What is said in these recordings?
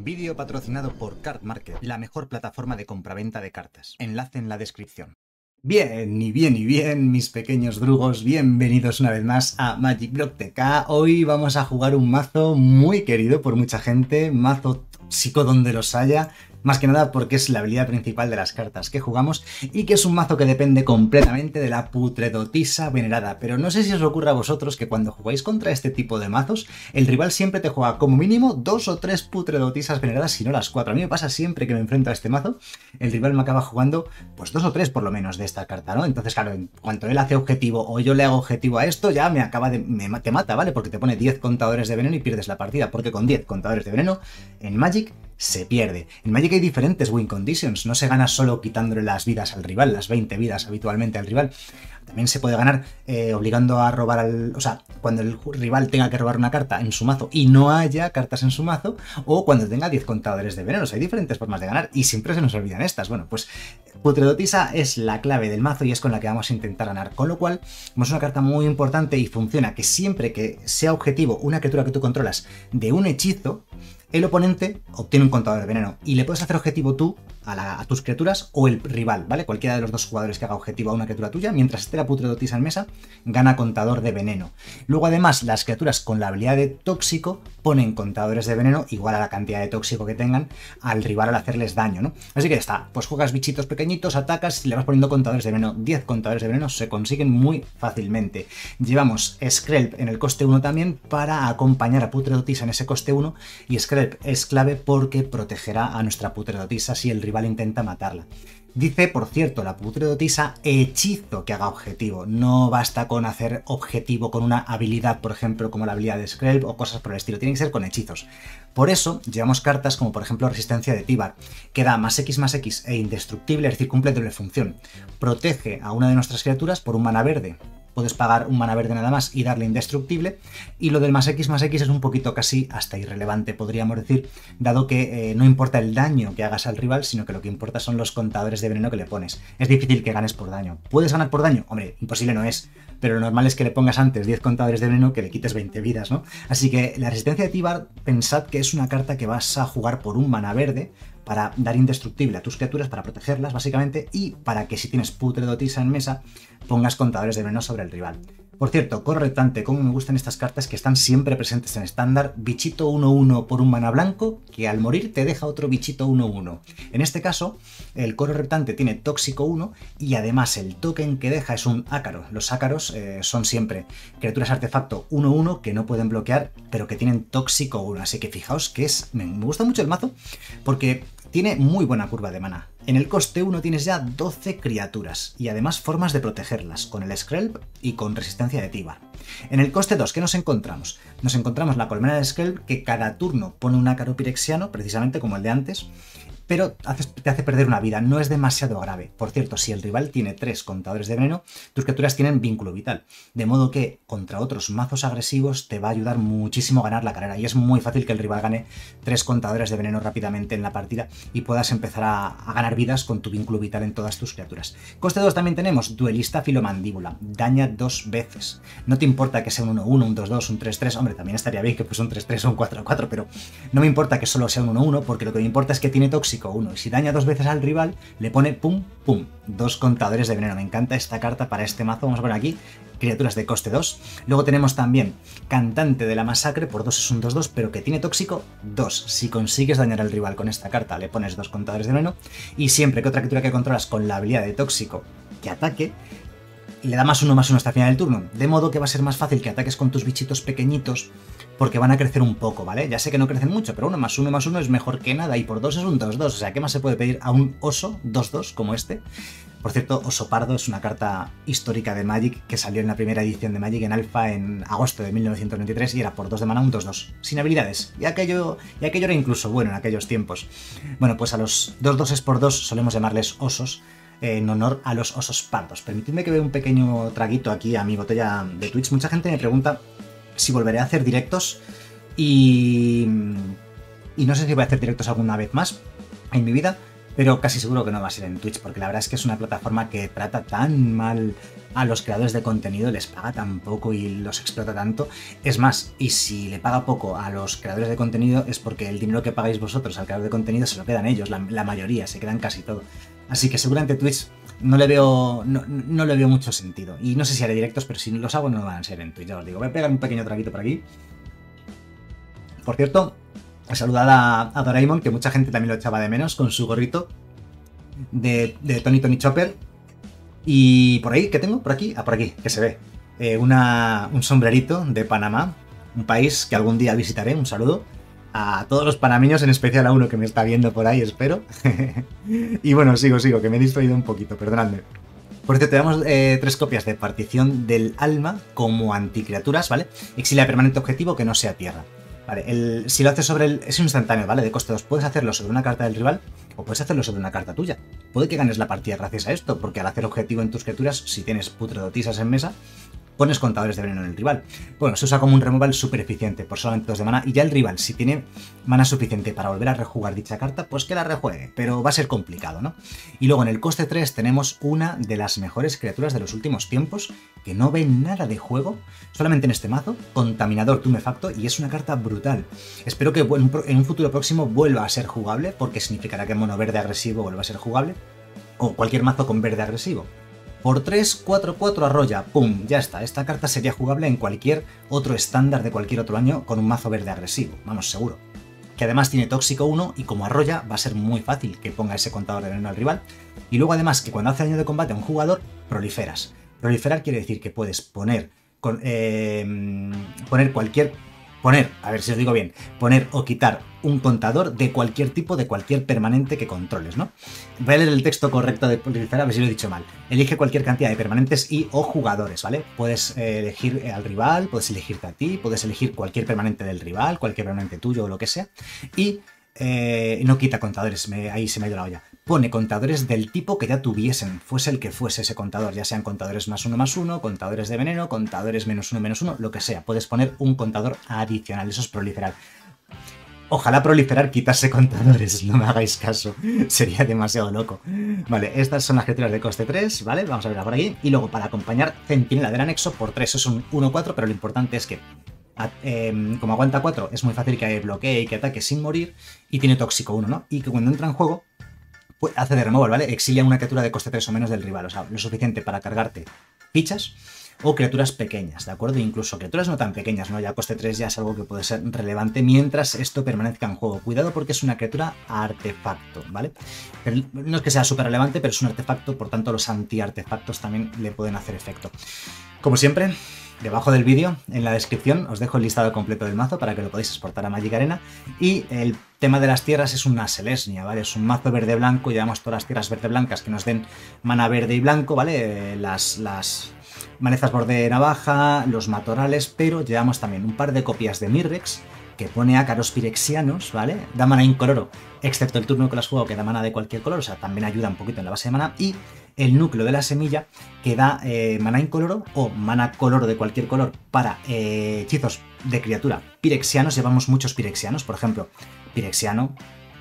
Vídeo patrocinado por Card Market, la mejor plataforma de compraventa de cartas. Enlace en la descripción. Bien, mis pequeños drugos, bienvenidos una vez más a Magic Block TK. Hoy vamos a jugar un mazo muy querido por mucha gente, mazo tóxico donde los haya. Más que nada porque es la habilidad principal de las cartas que jugamos y que es un mazo que depende completamente de la Putredotisa Venerada. Pero no sé si os ocurre a vosotros que cuando jugáis contra este tipo de mazos, el rival siempre te juega como mínimo 2 o 3 Putredotisas Veneradas, si no las 4. A mí me pasa siempre que me enfrento a este mazo, el rival me acaba jugando pues 2 o 3 por lo menos de esta carta, ¿no? Entonces, claro, en cuanto él hace objetivo o yo le hago objetivo a esto, ya te mata, ¿vale? Porque te pone 10 contadores de veneno y pierdes la partida, porque con 10 contadores de veneno en Magic se pierde. En Magic hay diferentes win conditions, no se gana solo quitándole las vidas al rival, las 20 vidas habitualmente al rival. También se puede ganar obligando a robar al... O sea, cuando el rival tenga que robar una carta en su mazo y no haya cartas en su mazo, o cuando tenga 10 contadores de venenos. Hay diferentes formas de ganar y siempre se nos olvidan estas. Bueno, pues Putredotisa es la clave del mazo y es con la que vamos a intentar ganar. Con lo cual, es una carta muy importante y funciona que siempre que sea objetivo una criatura que tú controlas de un hechizo, el oponente obtiene un contador de veneno y le puedes hacer objetivo tú a tus criaturas o el rival, ¿vale? Cualquiera de los dos jugadores que haga objetivo a una criatura tuya, mientras esté la Putredotisa en mesa, gana contador de veneno. Luego, además, las criaturas con la habilidad de tóxico ponen contadores de veneno igual a la cantidad de tóxico que tengan al rival al hacerles daño, ¿no? Así que ya está, pues juegas bichitos pequeñitos, atacas y le vas poniendo contadores de veneno. 10 contadores de veneno se consiguen muy fácilmente. Llevamos Skrelp en el coste 1 también para acompañar a Putredotisa en ese coste 1 y Skrelp es clave porque protegerá a nuestra Putredotisa si el rival intenta matarla. Dice, por cierto, la Putredotisa hechizo que haga objetivo. No basta con hacer objetivo con una habilidad, por ejemplo, como la habilidad de Skrelp o cosas por el estilo. Tiene que ser con hechizos. Por eso llevamos cartas como, por ejemplo, Resistencia de Tíbar, que da +X e indestructible, es decir, cumple doble función. Protege a una de nuestras criaturas por un mana verde. Puedes pagar un mana verde nada más y darle indestructible, y lo del +X es un poquito casi hasta irrelevante, podríamos decir, dado que no importa el daño que hagas al rival, sino que lo que importa son los contadores de veneno que le pones. Es difícil que ganes por daño. ¿Puedes ganar por daño? Hombre, imposible no es, pero lo normal es que le pongas antes 10 contadores de veneno que le quites 20 vidas, ¿no? Así que la Resistencia de Tíbar, pensad que es una carta que vas a jugar por un mana verde, para dar indestructible a tus criaturas, para protegerlas básicamente, y para que si tienes Putredotisa en mesa, pongas contadores de veneno sobre el rival. Por cierto, Coro Reptante, como me gustan estas cartas que están siempre presentes en estándar, bichito 1-1 por un mana blanco, que al morir te deja otro bichito 1-1. En este caso, el Coro Reptante tiene tóxico 1 y además el token que deja es un ácaro. Los ácaros son siempre criaturas artefacto 1-1 que no pueden bloquear, pero que tienen tóxico 1. Así que fijaos que me gusta mucho el mazo porque tiene muy buena curva de mana. En el coste 1 tienes ya 12 criaturas y además formas de protegerlas, con el Skrelp y con Resistencia de Tíbar. En el coste 2, ¿qué nos encontramos? Nos encontramos la colmena de Skrelp, que cada turno pone un ácaro pirexiano, precisamente como el de antes, pero te hace perder una vida, no es demasiado grave. Por cierto, si el rival tiene 3 contadores de veneno, tus criaturas tienen vínculo vital, de modo que contra otros mazos agresivos te va a ayudar muchísimo a ganar la carrera, y es muy fácil que el rival gane 3 contadores de veneno rápidamente en la partida y puedas empezar a ganar vidas con tu vínculo vital en todas tus criaturas. Coste 2 también tenemos Duelista Filomandíbula, daña 2 veces. No te importa que sea un 1-1, un 2-2, un 3-3, hombre, también estaría bien que fuese un 3-3 o un 4-4, pero no me importa que solo sea un 1-1, porque lo que me importa es que tiene tóxico 1, y si daña 2 veces al rival, le pone pum, pum, 2 contadores de veneno. Me encanta esta carta para este mazo. Vamos a poner aquí criaturas de coste 2. Luego tenemos también Cantante de la Masacre, por 2 es un 2-2, pero que tiene tóxico 2. Si consigues dañar al rival con esta carta, le pones 2 contadores de veneno, y siempre que otra criatura que controlas con la habilidad de tóxico que ataque, le da +1/+1 hasta el final del turno, de modo que va a ser más fácil que ataques con tus bichitos pequeñitos, porque van a crecer un poco, ¿vale? Ya sé que no crecen mucho, pero 1/1/1 es mejor que nada, y por 2 es un 2-2, o sea, ¿qué más se puede pedir a un oso 2-2 como este? Por cierto, Oso Pardo es una carta histórica de Magic que salió en la primera edición de Magic en Alpha en agosto de 1993 y era por 2 de mana un 2-2, sin habilidades, y aquello era incluso bueno en aquellos tiempos. Bueno, pues a los 2-2 por 2 solemos llamarles osos, en honor a los osos pardos. Permitidme que vea un pequeño traguito aquí a mi botella de Twitch. Mucha gente me pregunta si volveré a hacer directos y no sé si voy a hacer directos alguna vez más en mi vida, pero casi seguro que no va a ser en Twitch, porque la verdad es que es una plataforma que trata tan mal a los creadores de contenido, les paga tan poco y los explota tanto. Es más, y si le paga poco a los creadores de contenido es porque el dinero que pagáis vosotros al creador de contenido se lo quedan ellos, la mayoría, se quedan casi todo. Así que seguramente Twitch no le veo mucho sentido. Y no sé si haré directos, pero si los hago no van a ser en Twitch, ya os digo. Voy a pegar un pequeño traguito por aquí. Por cierto, saludad a Doraemon, que mucha gente también lo echaba de menos, con su gorrito de Tony Chopper. Y por ahí, ¿qué tengo? Por aquí, por aquí, que se ve. Un sombrerito de Panamá, un país que algún día visitaré. Un saludo a todos los panameños, en especial a uno que me está viendo por ahí, espero. Y bueno, sigo, que me he distraído un poquito, perdonadme. Por cierto, tenemos 3 copias de Partición del Alma como anticriaturas, ¿vale? Exilia permanente objetivo que no sea tierra. Vale, si lo haces sobre el... es instantáneo, ¿vale? De coste 2. Puedes hacerlo sobre una carta del rival o puedes hacerlo sobre una carta tuya. Puede que ganes la partida gracias a esto, porque al hacer objetivo en tus criaturas, si tienes putredotisas en mesa, pones contadores de veneno en el rival. Bueno, se usa como un removal súper eficiente, por solamente 2 de mana, y ya el rival, si tiene mana suficiente para volver a rejugar dicha carta, pues que la rejuegue, pero va a ser complicado, ¿no? Y luego en el coste 3 tenemos una de las mejores criaturas de los últimos tiempos, que no ve nada de juego, solamente en este mazo, Contaminador Tumefacto, y es una carta brutal. Espero que en un futuro próximo vuelva a ser jugable, porque significará que mono verde agresivo vuelva a ser jugable, o cualquier mazo con verde agresivo. Por 3, 4, 4 arrolla, ¡pum! Ya está. Esta carta sería jugable en cualquier otro estándar de cualquier otro año con un mazo verde agresivo, vamos, seguro. Que además tiene tóxico 1 y como arrolla va a ser muy fácil que ponga ese contador de veneno al rival. Y luego además que cuando hace daño de combate a un jugador, proliferas. Proliferar quiere decir que puedes poner a ver si os digo bien, poner o quitar un contador de cualquier tipo, de cualquier permanente que controles, ¿no? Voy a leer el texto correcto de proliferar, a ver si lo he dicho mal. Elige cualquier cantidad de permanentes y o jugadores, ¿vale? Puedes elegir al rival, puedes elegirte a ti, puedes elegir cualquier permanente del rival, cualquier permanente tuyo o lo que sea. Y no quita contadores, ahí se me ha ido la olla. Pone contadores del tipo que ya tuviesen, fuese el que fuese ese contador, ya sean contadores +1/+1, contadores de veneno, contadores -1/-1, lo que sea. Puedes poner un contador adicional, eso es proliferar. Ojalá proliferar quitase contadores, no me hagáis caso, sería demasiado loco. Vale, estas son las criaturas de coste 3, ¿vale? Vamos a verla por aquí. Y luego para acompañar, Centinela del Anexo por 3, eso es un 1/4, pero lo importante es que como aguanta 4, es muy fácil que bloquee y que ataque sin morir, y tiene tóxico 1, ¿no? Y que cuando entra en juego, pues hace de removal, ¿vale? Exilia una criatura de coste 3 o menos del rival, o sea, lo suficiente para cargarte fichas o criaturas pequeñas, ¿de acuerdo? Incluso criaturas no tan pequeñas, ¿no? Ya coste 3 ya es algo que puede ser relevante mientras esto permanezca en juego. Cuidado porque es una criatura artefacto, ¿vale? Pero no es que sea súper relevante, pero es un artefacto, por tanto los anti-artefactos también le pueden hacer efecto. Como siempre, debajo del vídeo, en la descripción, os dejo el listado completo del mazo para que lo podáis exportar a Magic Arena. Y el tema de las tierras es una Selesnya, ¿vale? Es un mazo verde-blanco, llevamos todas las tierras verde-blancas que nos den mana verde y blanco, ¿vale? Las malezas borde navaja, los matorrales, pero llevamos también un par de copias de Mirrex, que pone ácaros pirexianos, ¿vale? Da mana incoloro, excepto el turno que las juego que da mana de cualquier color, o sea, también ayuda un poquito en la base de mana, y el núcleo de la semilla que da mana incoloro o mana color de cualquier color para hechizos de criatura pirexianos. Llevamos muchos pirexianos, por ejemplo, pirexiano,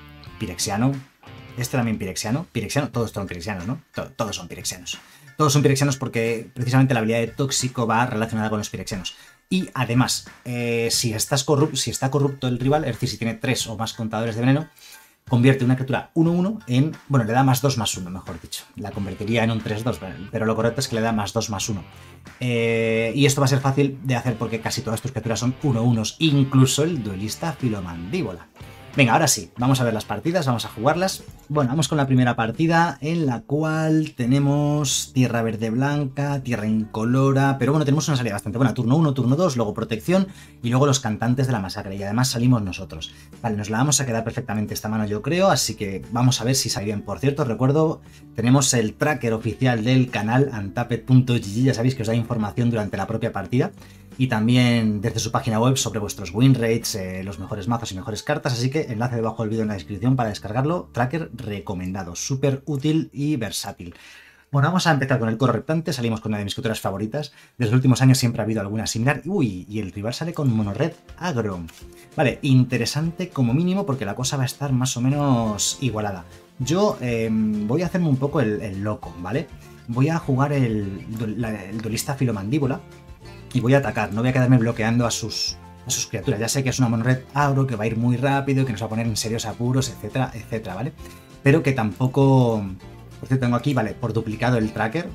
este también pirexiano, todos son pirexianos, ¿no? Todos son pirexianos. Todos son pirexianos porque precisamente la habilidad de tóxico va relacionada con los pirexianos. Y además, si está corrupto el rival, es decir, si tiene 3 o más contadores de veneno, convierte una criatura 1/1 en... bueno, le da +2/+1, mejor dicho. La convertiría en un 3/2, pero lo correcto es que le da +2/+1. Y esto va a ser fácil de hacer porque casi todas tus criaturas son 1/1, incluso el duelista Filomandíbola. Venga, ahora sí, vamos a ver las partidas, vamos a jugarlas. Bueno, vamos con la primera partida en la cual tenemos tierra verde blanca, tierra incolora, pero bueno, tenemos una salida bastante buena, turno 1, turno 2, luego protección y luego los cantantes de la masacre y además salimos nosotros. Vale, nos la vamos a quedar perfectamente esta mano yo creo, así que vamos a ver si sale bien. Por cierto, recuerdo, tenemos el tracker oficial del canal, untapped.gg, ya sabéis que os da información durante la propia partida. Y también desde su página web sobre vuestros win rates, los mejores mazos y mejores cartas, así que enlace debajo del vídeo en la descripción para descargarlo, tracker recomendado, súper útil y versátil. Bueno, vamos a empezar con el Coro Reptante, salimos con una de mis criaturas favoritas, desde los últimos años siempre ha habido alguna similar, uy, y el rival sale con mono-red agro. Vale, interesante como mínimo porque la cosa va a estar más o menos igualada. Yo voy a hacerme un poco el loco, ¿vale? Voy a jugar el duelista filomandíbula y voy a atacar. No voy a quedarme bloqueando a sus criaturas. Ya sé que es una mono red auro, que va a ir muy rápido, que nos va a poner en serios apuros, etcétera, etcétera, ¿vale? Pero que tampoco... Por cierto, tengo aquí, vale, por duplicado el tracker.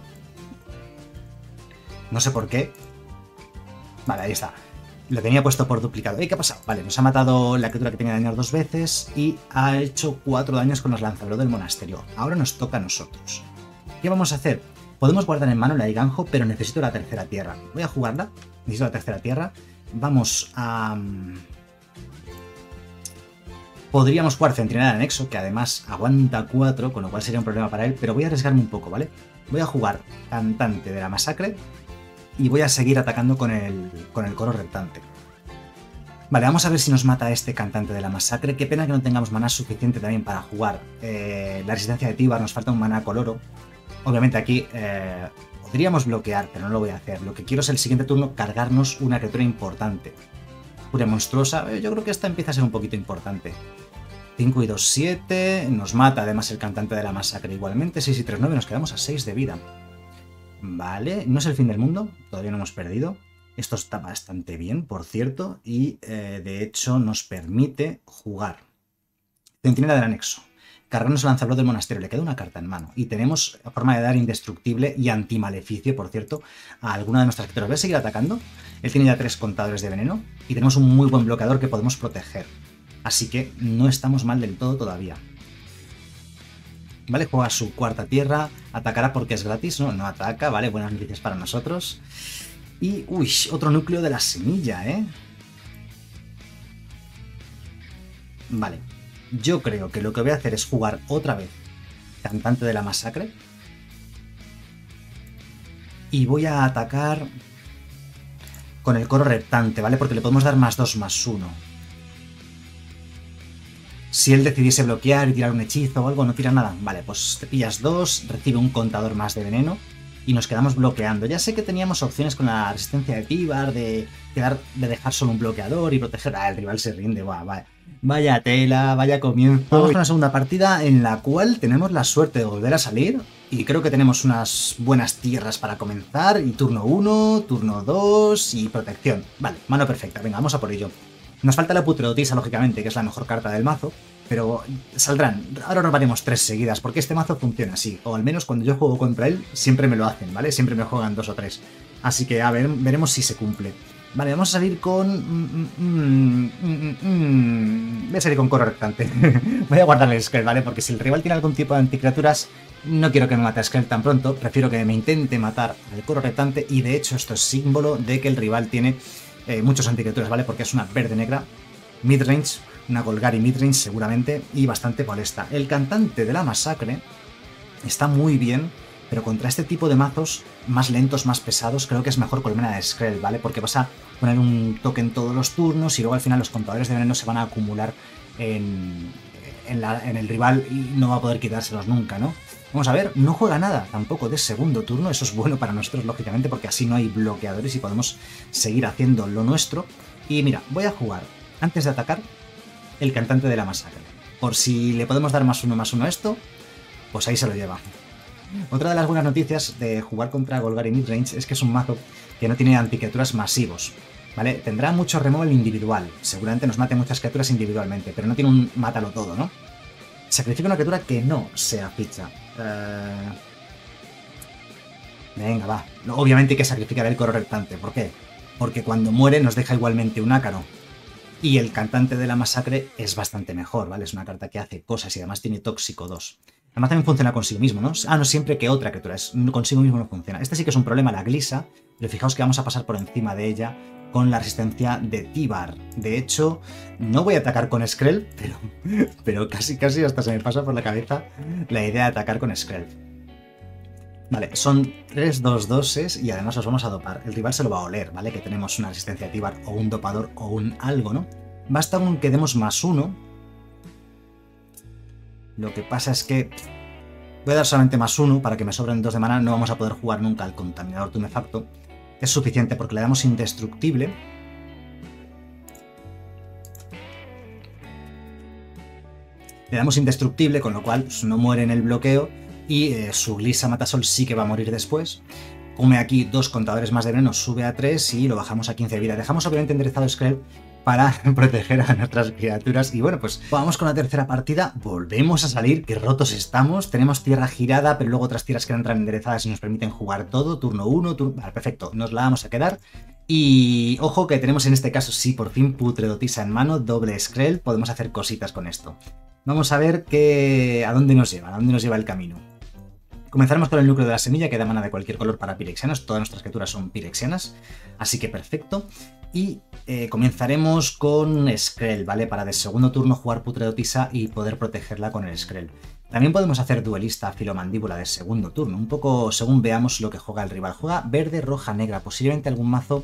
No sé por qué. Vale, ahí está. Lo tenía puesto por duplicado. ¿Y qué ha pasado? Vale, nos ha matado la criatura que tenía dañar 2 veces y ha hecho 4 daños con los lanzadores del monasterio. Ahora nos toca a nosotros. ¿Qué vamos a hacer? Podemos guardar en mano la Iganjo, pero necesito la tercera tierra. Voy a jugarla. Necesito la tercera tierra. Vamos a... Podríamos jugar Centinela de Anexo, que además aguanta 4, con lo cual sería un problema para él, pero voy a arriesgarme un poco, ¿vale? Voy a jugar Cantante de la Masacre y voy a seguir atacando con el coro reptante. Vale, vamos a ver si nos mata este Cantante de la Masacre. Qué pena que no tengamos maná suficiente también para jugar la resistencia de Tíbar, nos falta un maná coloro. Obviamente aquí podríamos bloquear, pero no lo voy a hacer. Lo que quiero es el siguiente turno cargarnos una criatura importante. Furia monstruosa, yo creo que esta empieza a ser un poquito importante. 5 y 2, 7, nos mata además el Cantante de la Masacre igualmente. 6 y 3, 9, nos quedamos a 6 de vida. Vale, no es el fin del mundo, todavía no hemos perdido. Esto está bastante bien, por cierto, y de hecho nos permite jugar Centinela del Anexo. Cargarnos el lanzador del monasterio, le queda una carta en mano. Y tenemos forma de dar indestructible y antimaleficio, por cierto, a alguna de nuestras criaturas. Voy a seguir atacando. Él tiene ya 3 contadores de veneno y tenemos un muy buen bloqueador que podemos proteger. Así que no estamos mal del todo todavía. Vale, juega su cuarta tierra, atacará porque es gratis, no ataca, vale, buenas noticias para nosotros. Y, uy, otro núcleo de la semilla, ¿eh? Vale, yo creo que lo que voy a hacer es jugar otra vez Cantante de la Masacre. Y voy a atacar con el coro reptante, ¿vale? Porque le podemos dar +2/+1. Si él decidiese bloquear y tirar un hechizo o algo, no tira nada. Vale, pues te pillas 2, recibe un contador más de veneno y nos quedamos bloqueando. Ya sé que teníamos opciones con la resistencia de Tíbar, de dejar solo un bloqueador y proteger. Ah, el rival se rinde, vaya tela, vaya comienzo. Vamos con una segunda partida en la cual tenemos la suerte de volver a salir y creo que tenemos unas buenas tierras para comenzar. Y turno 1, turno 2 y protección. Vale, mano perfecta, venga, vamos a por ello. Nos falta la Putreotisa, lógicamente, que es la mejor carta del mazo, pero saldrán. Ahora robaremos 3 seguidas, porque este mazo funciona así, o al menos cuando yo juego contra él, siempre me lo hacen, ¿vale? Siempre me juegan 2 o 3. Así que, a ver, veremos si se cumple. Vale, vamos a salir con... Voy a salir con coro reptante. Voy a guardar el Skell, ¿vale? Porque si el rival tiene algún tipo de anticriaturas, no quiero que me mate a Skell tan pronto, prefiero que me intente matar al coro reptante, y de hecho esto es símbolo de que el rival tiene... muchos anticriaturas, ¿vale? Porque es una verde-negra, midrange, una Golgari midrange seguramente, y bastante molesta. El Cantante de la Masacre está muy bien, pero contra este tipo de mazos más lentos, más pesados, creo que es mejor Colmena de Skell, ¿vale? Porque vas a poner un token todos los turnos y luego al final los contadores de veneno se van a acumular en el rival y no va a poder quitárselos nunca, ¿no? Vamos a ver, no juega nada tampoco de segundo turno, eso es bueno para nosotros, lógicamente, porque así no hay bloqueadores y podemos seguir haciendo lo nuestro. Y mira, voy a jugar, antes de atacar, el Cantante de la Masacre. Por si le podemos dar +1/+1 a esto, pues ahí se lo lleva. Otra de las buenas noticias de jugar contra Golgari Midrange es que es un mazo que no tiene anticriaturas masivos, ¿vale? Tendrá mucho removal individual, seguramente nos mate muchas criaturas individualmente, pero no tiene un mátalo todo, ¿no? Sacrifica una criatura que no sea ficha. Venga, va. Obviamente hay que sacrificar el coro reptante. ¿Por qué? Porque cuando muere nos deja igualmente un ácaro. Y el Cantante de la Masacre es bastante mejor, ¿vale? Es una carta que hace cosas y además tiene tóxico 2. Además también funciona consigo mismo, ¿no? Ah, no siempre que otra criatura. Consigo mismo no funciona. Este sí que es un problema, la Glisa. Pero fijaos que vamos a pasar por encima de ella con la resistencia de Tíbar. De hecho, no voy a atacar con Skell, pero casi hasta se me pasa por la cabeza la idea de atacar con Skell. Vale, son 3 2/2 y además los vamos a dopar. El rival se lo va a oler, ¿vale? Que tenemos una resistencia de Tíbar o un dopador o un algo, ¿no? Basta con que demos +1. Lo que pasa es que voy a dar solamente +1 para que me sobren 2 de mana. No vamos a poder jugar nunca al Contaminador Tumefacto. Es suficiente porque le damos indestructible. Le damos indestructible, con lo cual pues, no muere en el bloqueo y su Glissa Matasol sí que va a morir después. Come aquí 2 contadores más de veneno, sube a 3 y lo bajamos a 15 de vida. Dejamos obviamente enderezado Skrell para proteger a nuestras criaturas. Y bueno, pues vamos con la tercera partida. Volvemos a salir, qué rotos estamos. Tenemos tierra girada, pero luego otras tierras que entran enderezadas y nos permiten jugar todo. Turno 1, vale, perfecto, nos la vamos a quedar. Y ojo que tenemos en este caso, sí, por fin Putredotisa en mano, doble Skrell, podemos hacer cositas con esto. Vamos a ver a dónde nos lleva el camino. Comenzaremos con el núcleo de la semilla, que da mana de cualquier color para pirexianos. Todas nuestras criaturas son pirexianas, así que perfecto. Y comenzaremos con Skrell, ¿vale? Para de segundo turno jugar Putredotisa y poder protegerla con el Skrell. También podemos hacer duelista Filomandíbula de segundo turno, un poco según veamos lo que juega el rival. Juega verde, roja, negra, posiblemente algún mazo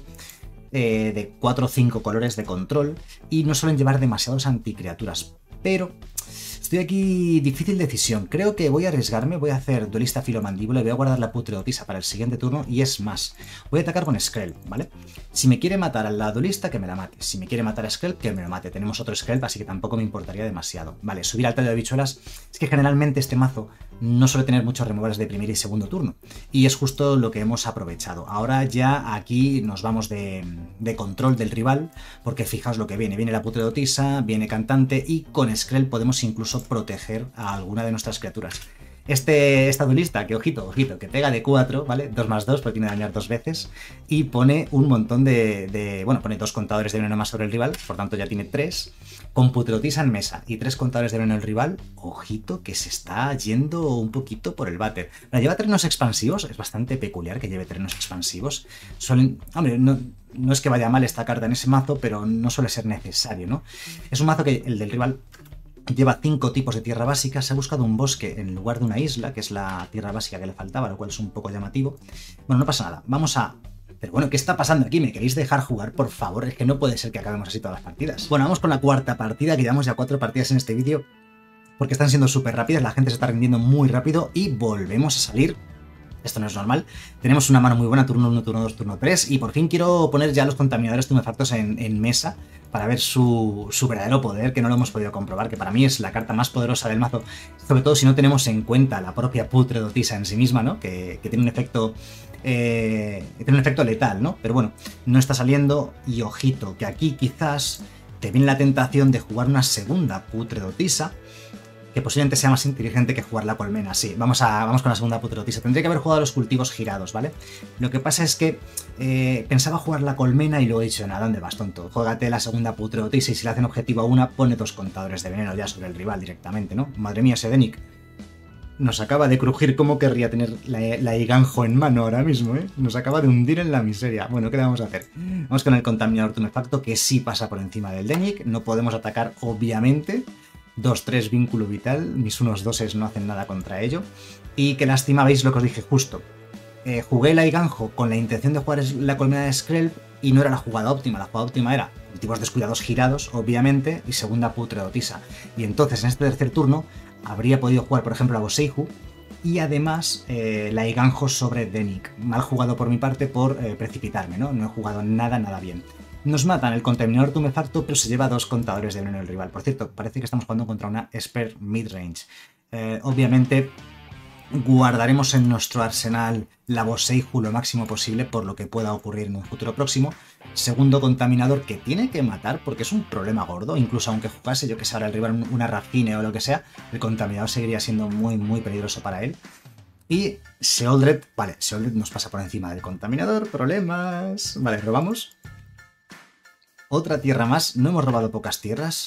de 4 o 5 colores de control y no suelen llevar demasiados anticriaturas, pero estoy aquí difícil decisión. Creo que voy a arriesgarme, voy a hacer duelista Filomandíbula y voy a guardar la Putredotisa para el siguiente turno y es más, voy a atacar con Skrell, ¿vale? Si me quiere matar a la duelista, que me la mate. Si me quiere matar a Skrell, que me lo mate. Tenemos otro Skrell, así que tampoco me importaría demasiado. Vale, subir al tallo de bichuelas. Es que generalmente este mazo no suele tener muchos removers de primer y segundo turno. Y es justo lo que hemos aprovechado. Ahora ya aquí nos vamos de control del rival, porque fijaos lo que viene. Viene la Putredotisa, viene Cantante y con Skrell podemos incluso proteger a alguna de nuestras criaturas. Esta duelista, que ojito, que pega de 4, ¿vale? 2+2, porque tiene que dañar 2 veces. Y pone un montón bueno, pone 2 contadores de veneno más sobre el rival, por tanto ya tiene 3. Con Putredotisa en mesa y 3 contadores de veneno el rival, ojito que se está yendo un poquito por el váter. Lleva terrenos expansivos, es bastante peculiar que lleve terrenos expansivos. Hombre, no es que vaya mal esta carta en ese mazo, pero no suele ser necesario, ¿no? Es un mazo que el del rival lleva 5 tipos de tierra básica, se ha buscado un bosque en lugar de una isla, que es la tierra básica que le faltaba, lo cual es un poco llamativo. Bueno, no pasa nada, vamos a... Pero bueno, ¿qué está pasando aquí? ¿Me queréis dejar jugar, por favor? Es que no puede ser que acabemos así todas las partidas. Bueno, vamos con la cuarta partida, que llevamos ya 4 partidas en este vídeo, porque están siendo súper rápidas, la gente se está rindiendo muy rápido y volvemos a salir. Esto no es normal. Tenemos una mano muy buena, turno 1, turno 2, turno 3, y por fin quiero poner ya los contaminadores tumefactos en mesa para ver su verdadero poder, que no lo hemos podido comprobar, que para mí es la carta más poderosa del mazo, sobre todo si no tenemos en cuenta la propia Putredotisa en sí misma, ¿no? Que tiene un efecto... tiene un efecto letal, ¿no? Pero bueno, no está saliendo y ojito, que aquí quizás te viene la tentación de jugar una segunda Putredotisa, que posiblemente sea más inteligente que jugar la colmena. Sí, vamos con la segunda Putredotisa. Tendría que haber jugado los cultivos girados, ¿vale? Lo que pasa es que pensaba jugar la colmena y lo he dicho, nada, ¿dónde vas, tonto? Juégate la segunda Putredotisa y si le hacen objetivo a una, pone 2 contadores de veneno ya sobre el rival directamente, ¿no? Madre mía, Sedenic nos acaba de crujir. ¿Cómo querría tener la Iganjo en mano ahora mismo, eh? Nos acaba de hundir en la miseria. Bueno, ¿qué le vamos a hacer? Vamos con el contaminador tumefacto, que sí pasa por encima del Denic. No podemos atacar, obviamente. 2-3 vínculo vital, mis unos 2 no hacen nada contra ello. Y qué lástima, veis lo que os dije justo. Jugué la Iganjo con la intención de jugar la colmena de Skrell y no era la jugada óptima. La jugada óptima era cultivos descuidados girados, obviamente, y segunda Putredotisa. Y entonces en este tercer turno habría podido jugar, por ejemplo, a Boseiju y además la Iganjo sobre Denic. Mal jugado por mi parte por precipitarme, ¿no? No he jugado nada bien. Nos matan el contaminador tumefacto, pero se lleva 2 contadores de veneno el rival. Por cierto, parece que estamos jugando contra una Esper midrange. Obviamente guardaremos en nuestro arsenal la Boseiju lo máximo posible por lo que pueda ocurrir en un futuro próximo. Segundo contaminador que tiene que matar porque es un problema gordo. Incluso aunque jugase, yo que sé, ahora el rival una Rafine o lo que sea, el contaminador seguiría siendo muy peligroso para él. Y Sheoldred, vale, Sheoldred nos pasa por encima del contaminador, problemas. Vale, robamos. Otra tierra más, no hemos robado pocas tierras.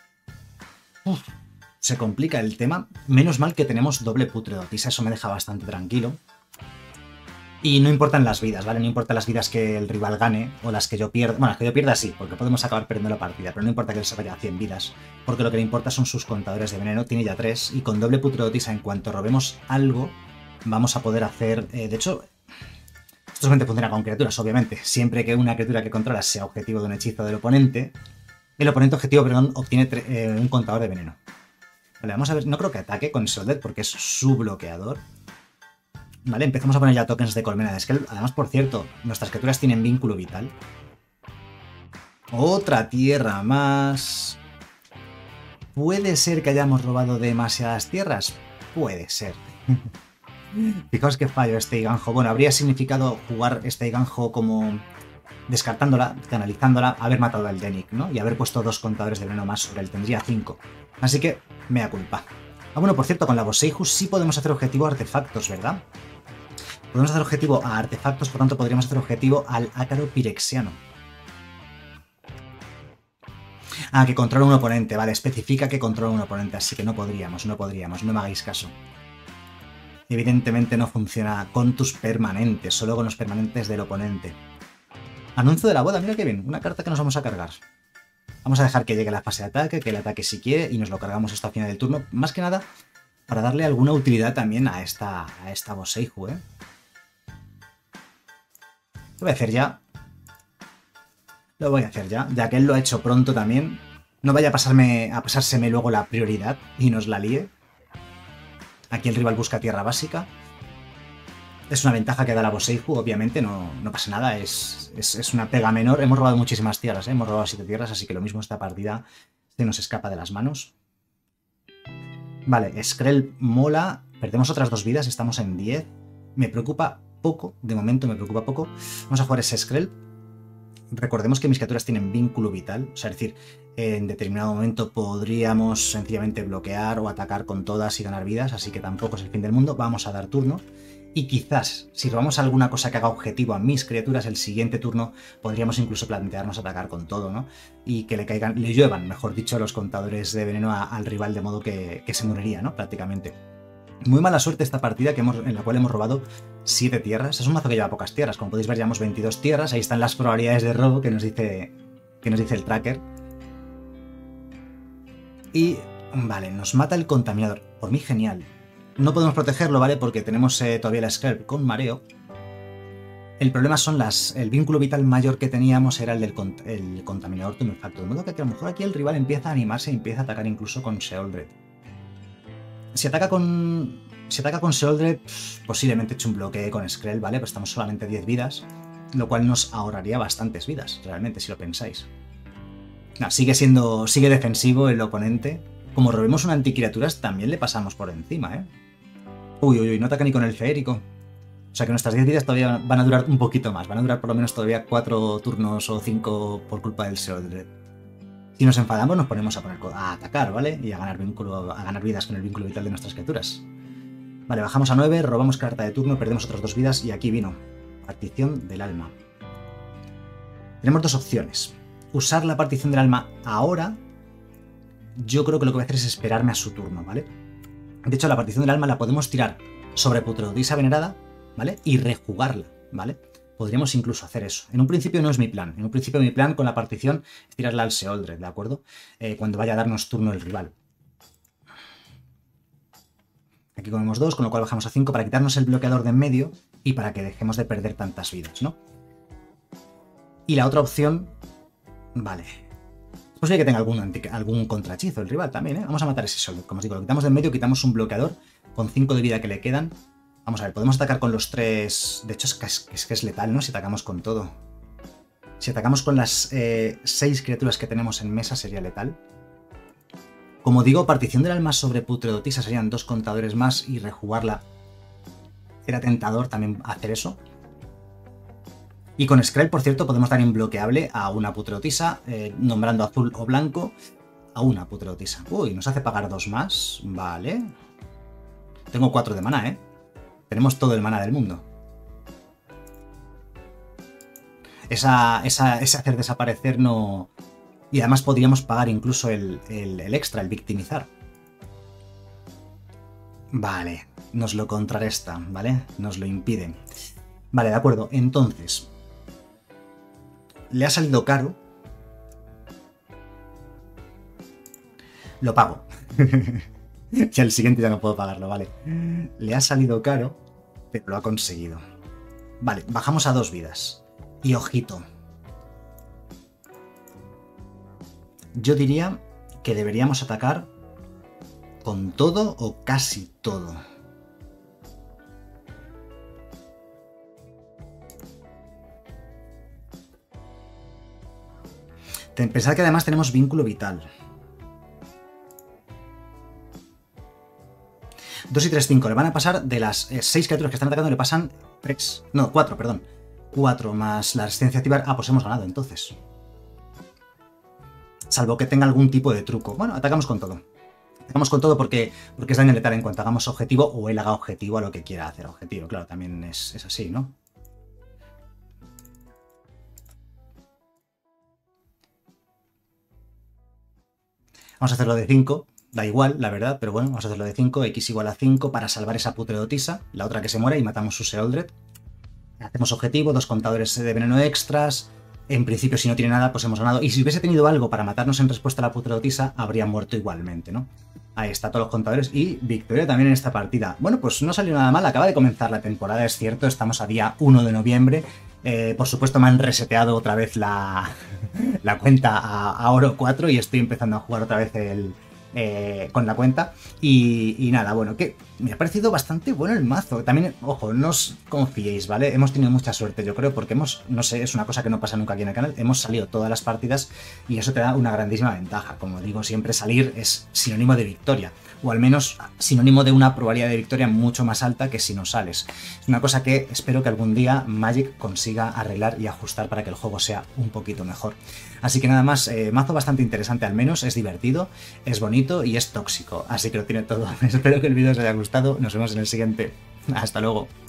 Se complica el tema. Menos mal que tenemos doble Putredotisa, eso me deja bastante tranquilo. Y no importan las vidas, ¿vale? No importan las vidas que el rival gane o las que yo pierda. Bueno, las que yo pierda sí, porque podemos acabar perdiendo la partida, pero no importa que él se vaya a 100 vidas, porque lo que le importa son sus contadores de veneno. Tiene ya 3 y con doble Putredotisa, en cuanto robemos algo, vamos a poder hacer... de hecho... Esto solamente funciona con criaturas, obviamente. Siempre que una criatura que controlas sea objetivo de un hechizo del oponente, el oponente objetivo, perdón, obtiene un contador de veneno. Vale, vamos a ver. No creo que ataque con Sheoldred porque es su bloqueador. Vale, empezamos a poner ya tokens de colmena de Skrell. Además, por cierto, nuestras criaturas tienen vínculo vital. Otra tierra más. ¿Puede ser que hayamos robado demasiadas tierras? Puede ser. Fijaos que fallo este Iganjo. Bueno, habría significado jugar este Iganjo como descartándola, canalizándola, haber matado al Denic, ¿no? Y haber puesto 2 contadores de veneno más sobre él. Tendría 5. Así que, mea culpa. Ah, bueno, por cierto, con la Boseiju sí podemos hacer objetivo a artefactos, ¿verdad? Podemos hacer objetivo a artefactos, por tanto podríamos hacer objetivo al ácaro pirexiano. Ah, que controla un oponente, vale, especifica que controla un oponente, así que no podríamos, no me hagáis caso. Evidentemente no funciona con tus permanentes, solo con los permanentes del oponente. Anuncio de la boda, mira qué bien, una carta que nos vamos a cargar. Vamos a dejar que llegue la fase de ataque, que el ataque si quiere, y nos lo cargamos esto al final del turno, más que nada para darle alguna utilidad también a esta Boseiju, ¿eh? Lo voy a hacer ya. Lo voy a hacer ya que él lo ha hecho pronto también. No vaya a pasárseme luego la prioridad y nos la líe. Aquí el rival busca tierra básica. Es una ventaja que da la Boseiju, obviamente, no pasa nada, es una pega menor. Hemos robado muchísimas tierras, ¿eh? Hemos robado 7 tierras, así que lo mismo esta partida se nos escapa de las manos. Vale, Skrell mola. Perdemos otras 2 vidas, estamos en 10. Me preocupa poco, de momento me preocupa poco. Vamos a jugar ese Skrell. Recordemos que mis criaturas tienen vínculo vital, o sea, es decir, en determinado momento podríamos sencillamente bloquear o atacar con todas y ganar vidas, así que tampoco es el fin del mundo. Vamos a dar turno y quizás, si robamos alguna cosa que haga objetivo a mis criaturas, el siguiente turno podríamos incluso plantearnos atacar con todo, ¿no? Y que le lluevan, mejor dicho, los contadores de veneno al rival, de modo que se moriría, ¿no? Prácticamente. Muy mala suerte esta partida en la cual hemos robado 7 tierras. Es un mazo que lleva pocas tierras. Como podéis ver, llevamos 22 tierras. Ahí están las probabilidades de robo que nos dice el tracker. Y, vale, nos mata el contaminador. Por mí, genial. No podemos protegerlo, ¿vale? Porque tenemos todavía la Skrell con mareo. El problema son el vínculo vital mayor que teníamos era el del contaminador tumefacto. De modo que a lo mejor aquí el rival empieza a animarse y empieza a atacar incluso con Sheoldred. Si ataca con Sheoldred, posiblemente eche un bloqueo con Skrell, ¿vale? Pero estamos solamente 10 vidas, lo cual nos ahorraría bastantes vidas, realmente, si lo pensáis. No, sigue defensivo el oponente. Como robemos una anticriaturas, también le pasamos por encima, ¿eh? Uy, no ataca ni con el feérico. O sea que nuestras 10 vidas todavía van a durar un poquito más. Van a durar por lo menos todavía 4 turnos o 5 por culpa del Sheoldred. Si nos enfadamos nos ponemos a atacar, ¿vale? Y a ganar vidas con el vínculo vital de nuestras criaturas. Vale, bajamos a 9, robamos carta de turno, perdemos otras 2 vidas y aquí vino. Partición del alma. Tenemos 2 opciones. Usar la partición del alma ahora. Yo creo que lo que voy a hacer es esperarme a su turno, ¿vale? De hecho, la partición del alma la podemos tirar sobre Putreodisa Venerada, ¿vale? Y rejugarla, ¿vale? Podríamos incluso hacer eso. En un principio no es mi plan. En un principio mi plan con la partición es tirarla al Sheoldred, ¿de acuerdo? Cuando vaya a darnos turno el rival. Aquí comemos 2, con lo cual bajamos a 5 para quitarnos el bloqueador de en medio y para que dejemos de perder tantas vidas, ¿no? Y la otra opción... Vale. Es posible que tenga algún contrahechizo el rival también, ¿eh? Vamos a matar ese Sheoldred. Como os digo, lo quitamos de en medio, quitamos un bloqueador con 5 de vida que le quedan. Vamos a ver, podemos atacar con los 3... De hecho, es que es letal, ¿no? Si atacamos con todo. Si atacamos con las 6 criaturas que tenemos en mesa sería letal. Como digo, partición del alma sobre Putreodotisa serían 2 contadores más y rejugarla. Era tentador también hacer eso. Y con Skrell, por cierto, podemos dar imbloqueable a una Putreodotisa, nombrando azul o blanco a una Putreodotisa. Uy, nos hace pagar 2 más. Vale. Tengo 4 de maná, ¿eh? Tenemos todo el maná del mundo. Ese hacer desaparecer no... Y además podríamos pagar incluso el extra, el victimizar. Vale, nos lo contrarresta, ¿vale? Nos lo impide. Vale, de acuerdo. Entonces, le ha salido caro. Lo pago. Ya el siguiente ya no puedo pagarlo, vale. Le ha salido caro, pero lo ha conseguido. Vale, bajamos a 2 vidas. Y ojito. Yo diría que deberíamos atacar con todo o casi todo. Pensad que además tenemos vínculo vital. 2 y 3, 5. Le van a pasar de las 6 criaturas que están atacando, le pasan 3. No, 4, perdón. 4 más la resistencia a activar. Ah, pues hemos ganado entonces. Salvo que tenga algún tipo de truco. Bueno, atacamos con todo. Atacamos con todo porque es daño letal en cuanto hagamos objetivo o él haga objetivo a lo que quiera hacer objetivo. Claro, también es así, ¿no? Vamos a hacerlo de 5. Da igual, la verdad, pero bueno, vamos a hacerlo de 5. X igual a 5 para salvar esa putredotisa, la otra que se muere, y matamos su Seoldred. Hacemos objetivo, 2 contadores de veneno extras. En principio, si no tiene nada, pues hemos ganado. Y si hubiese tenido algo para matarnos en respuesta a la putredotisa, habría muerto igualmente, ¿no? Ahí está, todos los contadores. Y victoria también en esta partida. Bueno, pues no salió nada mal. Acaba de comenzar la temporada, es cierto. Estamos a día 1 de noviembre. Por supuesto, me han reseteado otra vez la cuenta a Oro 4 y estoy empezando a jugar otra vez con la cuenta. Y nada, bueno, que me ha parecido bastante bueno el mazo. También, ojo, no os confiéis, ¿vale? Hemos tenido mucha suerte, yo creo, porque no sé, es una cosa que no pasa nunca aquí en el canal, hemos salido todas las partidas y eso te da una grandísima ventaja. Como digo, siempre salir es sinónimo de victoria, o al menos sinónimo de una probabilidad de victoria mucho más alta que si no sales. Es una cosa que espero que algún día Magic consiga arreglar y ajustar para que el juego sea un poquito mejor. Así que nada más, mazo bastante interesante al menos, es divertido, es bonito y es tóxico, así que lo tiene todo. Espero que el vídeo os haya gustado, nos vemos en el siguiente. Hasta luego.